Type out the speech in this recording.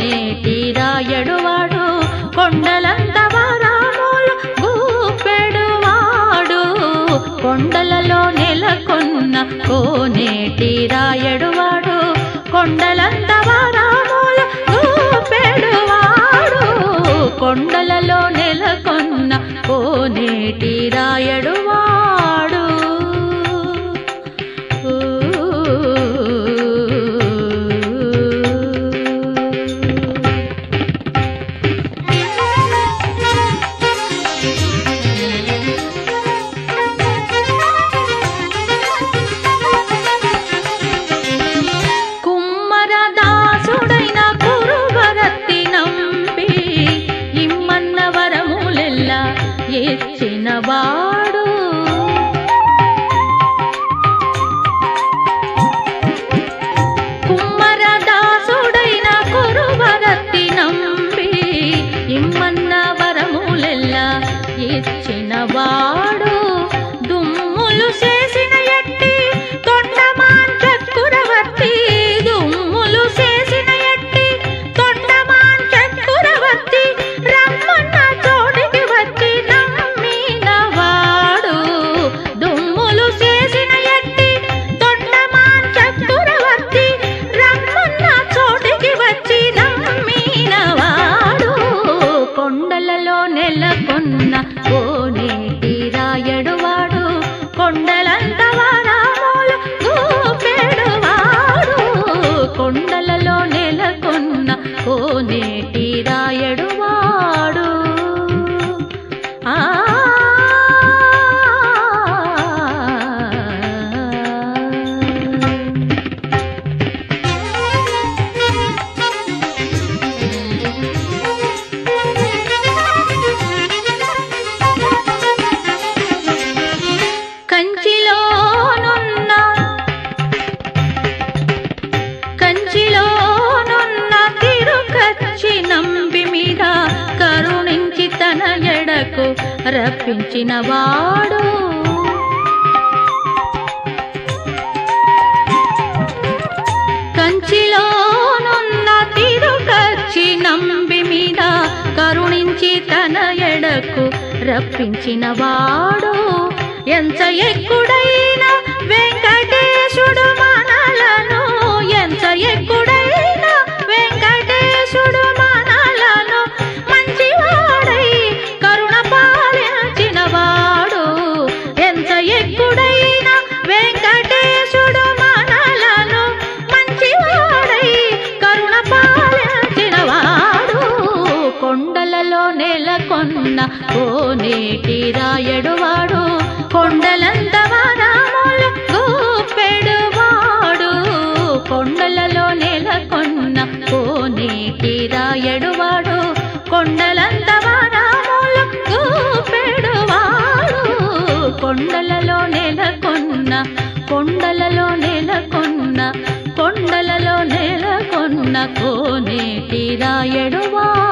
కోనేటి రాయడువాడు కొండలంత వరములు గూపెడువాడు కొండలలో నెలకొన్న కోనేటి రాయడువాడు కొండలంత వరములు గూపెడువాడు కొండలలో నెలకొన్న కోనేటి రాయడువాడు ఇచ్చినవాడు కుమ్మరదాసుడైన కురువరత్తి నంబి ఇమ్మన్న వరములెల్లా ఇచ్చినవాడు దుమ్ములు చేసిన ఎట్టి తొండమాన్ చక్కురవర్తి దుమ్ములు చేసిన ఎట్టి తొండమాన్ చక్కురవర్తి రమ్మన్న చోటికి వచ్చి కొండలలో నెలకొన్న కోనేటి రాయడువాడు కొండలంత వరములు గూపెడువాడు కొండలలో నెలకొన్న కోనేటి రాయడువాడు కంచిలోనున్న తిరుకచ్చి నంబి మీద కరుణించి తన ఎడకు రప్పించినవాడు కంచిలోనున్న తిరుకచ్చి నంబి మీద కరుణించి తన ఎడకు రప్పించినవాడు ఎంత ఎక్కుడైన వెంకటేశుడు మనలను ఎంత ఎక్కుడైన వెంకటేశుడు మనలను మంచివాడై కరుణ పాలించినవాడు ఎంత ఎక్కుడైన వెంకటేశుడు మనలను మంచివాడై కరుణ పాలించినవాడు కొండలలో నెలకొన్న కోనేటి రాయడువాడు కొండలంత వరములు గూపెడువాడు కొండలలో నెలకొన్న కోనేటి రాయడువాడు కొండలంత వరములు గూపెడువాడు కొండలలో నెలకొన్న కొండలలో నెలకొన్న కొండలలో నెలకొన్న కోనేటి రాయడువాడు